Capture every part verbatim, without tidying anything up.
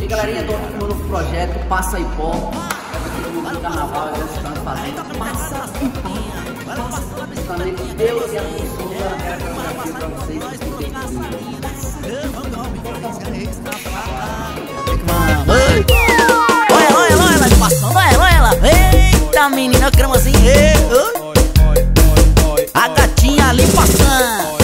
E galerinha, tô aqui com o novo projeto, Passa Ipó. No carnaval, eu estando fazendo Passa Ipó. Também com Deus e a pessoa, eu quero mostrar pra vocês que tem olha, olha, olha ela passando, olha, olha ela. Eita menina, cremosinha. A gatinha ali passando.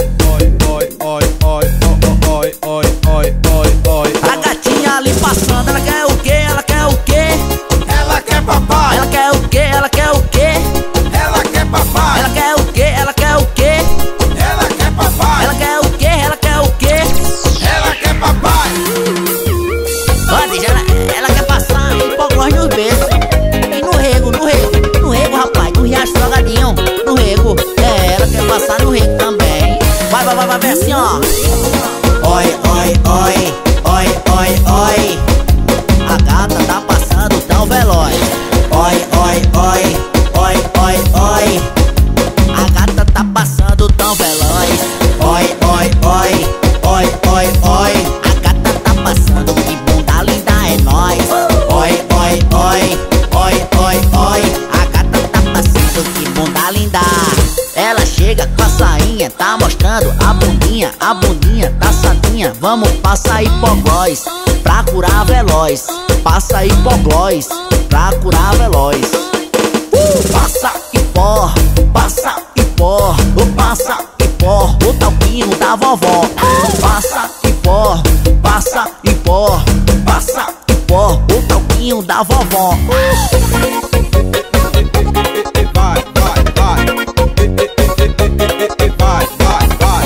A gatinha ali passando, ela quer o quê? Ela quer o quê? Ela quer papai. Ela quer o quê? Ela quer o quê? Ela quer papai. Ela quer o quê? Ela quer o quê? Ela quer papai. Ela quer o quê? Ela quer o quê? Ela quer papai. Olha, ela, ela quer passar em pogós nos beijos. E no rego, no rego, no rego, rapaz, no riacho salgadinho, no rego. É, ela quer passar no rego também. Vai, vai, vai, vai, vai assim, ó. Oi, oi, oi, oi, oi, oi. A gata tá passando tão veloz. Oi, oi, oi, oi, oi, oi. A gata tá passando tão veloz. Oi, oi, oi, oi, oi, oi. A gata tá passando, que bunda linda é nóis. Oi, oi, oi, oi, oi, oi. A gata tá passando, que bunda linda. Ela chega com a sainha, tá mostrando a bundinha, a bundinha tá sadinha. Vamos passar hipoglós pra curar veloz. Passa hipoglós pra curar veloz. uh! Passa hipó, passa hipó, oh, passa hipó, o talquinho da vovó. Passa hipó, passa hipó, passa hipó, o talquinho da vovó. Vai, vai, vai. Vai, vai, vai.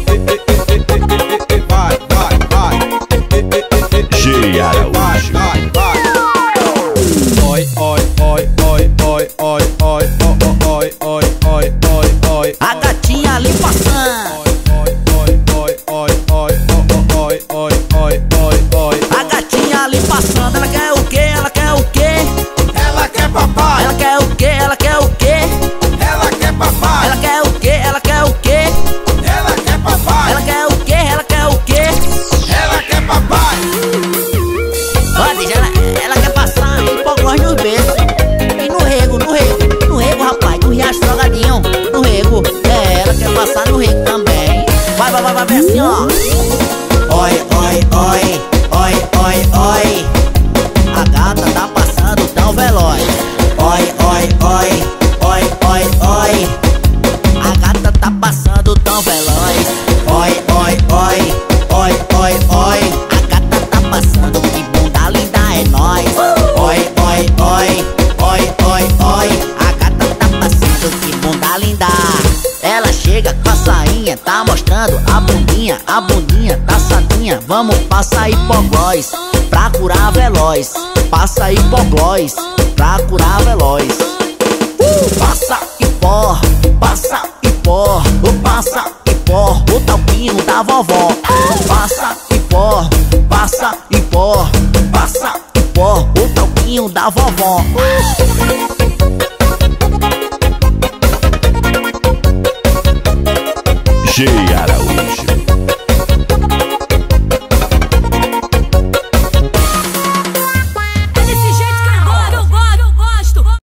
Vai, vai, vai. G Araújo. Vai, vai. Oi, oi, oi, oi, oi, oi, oi, oi, oi, oi, oi, oi. A gatinha ali passando. Oi, oi, oi, oi, oi, oi, oi, oi, oi, oi. A gatinha ali passando, ela quer o quê? Ela quer o quê? Ela quer papai. Ela quer o quê? Ela quer o quê? Ela quer papai. Ela quer o quê? Ela quer o quê? Ela quer papai. Ela quer o quê? Ela quer o quê? Ela quer papai. Olha, ela, ela quer passar em pogós nos beijos. E no rego, no rego, no rego, rapaz, no riacho salgadinho, no rego. É, ela quer passar no rego também. Vai, vai, vai, vai, vai assim, ó. Oi, oi, oi, oi, oi, oi. A gata tá passando tão veloz. Oi, oi, oi, oi, oi, oi. A gata tá passando tão veloz. Oi, oi, oi, oi, oi, oi. A gata tá passando, que bunda linda é nóis. Oi, oi, oi, oi, oi, oi. A gata tá passando, que bunda linda. Ela chega com a sainha, tá mostrando a bundinha, a bundinha tá sadinha. Vamos passar hipoglós pra curar veloz. Passa hipoglós pra curar veloz. uh! Passa hipó, passa hipó, oh, passa hipó, o talquinho da vovó. Passa hipó, passa hipó, passa hipó, o talquinho da vovó. G